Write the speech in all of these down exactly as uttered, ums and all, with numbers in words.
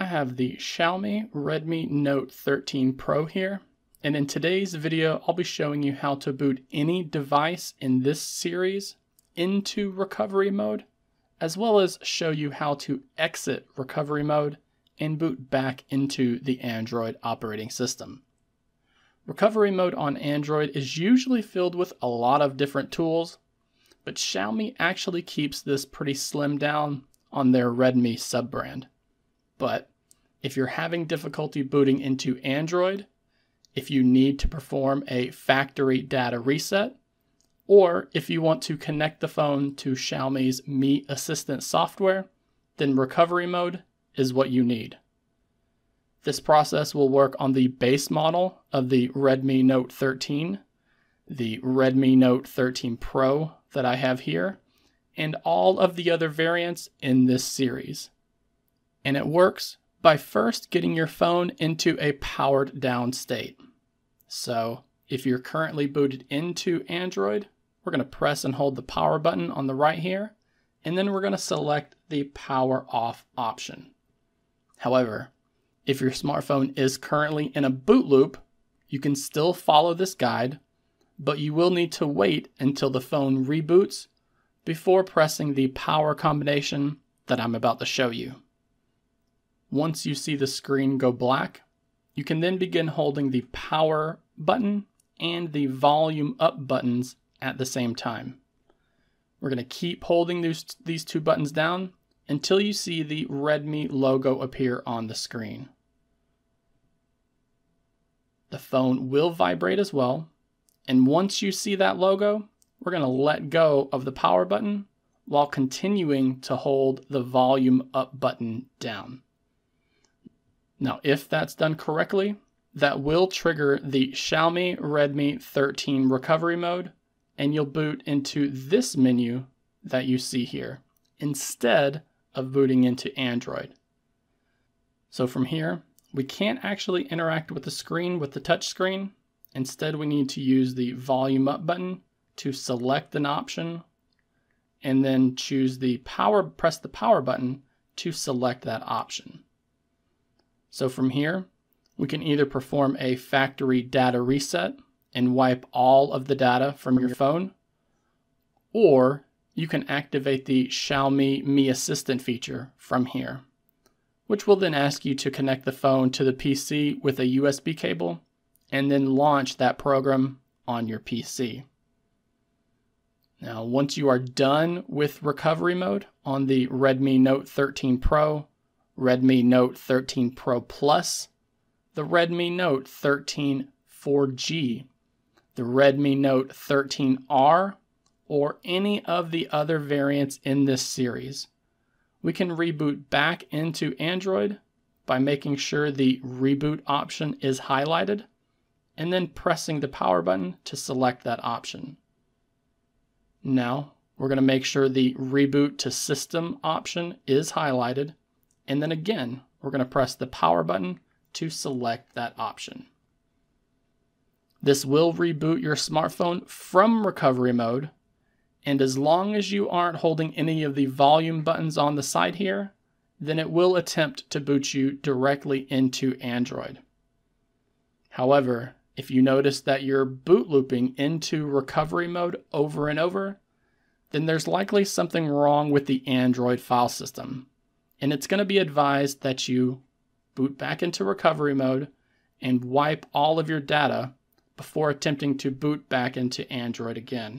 have the Xiaomi Redmi Note thirteen Pro here, and in today's video I'll be showing you how to boot any device in this series into recovery mode, as well as show you how to exit recovery mode and boot back into the Android operating system. Recovery mode on Android is usually filled with a lot of different tools, but Xiaomi actually keeps this pretty slimmed down on their Redmi sub-brand. But if you're having difficulty booting into Android, if you need to perform a factory data reset, or if you want to connect the phone to Xiaomi's Mi Assistant software, then recovery mode is what you need. This process will work on the base model of the Redmi Note thirteen, the Redmi Note thirteen Pro that I have here, and all of the other variants in this series. And it works by first getting your phone into a powered down state. So if you're currently booted into Android, we're going to press and hold the power button on the right here, and then we're going to select the power off option. However, if your smartphone is currently in a boot loop, you can still follow this guide, but you will need to wait until the phone reboots before pressing the power combination that I'm about to show you. Once you see the screen go black, you can then begin holding the power button and the volume up buttons at the same time. We're going to keep holding these, these two buttons down until you see the Redmi logo appear on the screen. The phone will vibrate as well, and once you see that logo, we're going to let go of the power button while continuing to hold the volume up button down. Now, if that's done correctly, that will trigger the Xiaomi Redmi thirteen recovery mode, and you'll boot into this menu that you see here, instead of booting into Android. So from here, we can't actually interact with the screen with the touch screen. Instead, we need to use the volume up button to select an option, and then choose the power, press the power button to select that option. So from here, we can either perform a factory data reset and wipe all of the data from your phone, or you can activate the Xiaomi Mi Assistant feature from here, which will then ask you to connect the phone to the P C with a U S B cable and then launch that program on your P C. Now, once you are done with recovery mode on the Redmi Note thirteen Pro, Redmi Note thirteen Pro Plus, the Redmi Note thirteen four G, the Redmi Note thirteen R, or any of the other variants in this series, we can reboot back into Android by making sure the reboot option is highlighted and then pressing the power button to select that option. Now, we're going to make sure the reboot to system option is highlighted, and then again, we're going to press the power button to select that option. This will reboot your smartphone from recovery mode, and as long as you aren't holding any of the volume buttons on the side here, then it will attempt to boot you directly into Android. However, if you notice that you're boot looping into recovery mode over and over, then there's likely something wrong with the Android file system, and it's going to be advised that you boot back into recovery mode and wipe all of your data before attempting to boot back into Android again.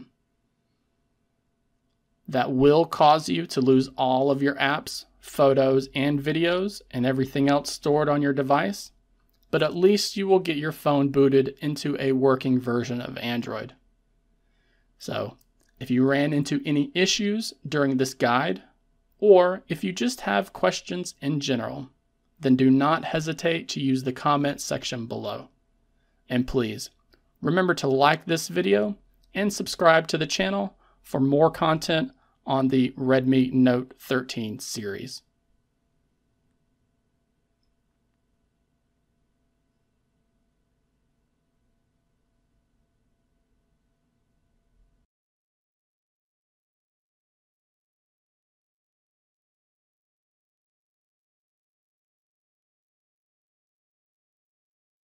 That will cause you to lose all of your apps, photos, and videos, and everything else stored on your device, but at least you will get your phone booted into a working version of Android. So, if you ran into any issues during this guide, or if you just have questions in general, then do not hesitate to use the comment section below. And please, remember to like this video and subscribe to the channel for more content on the Redmi Note thirteen series.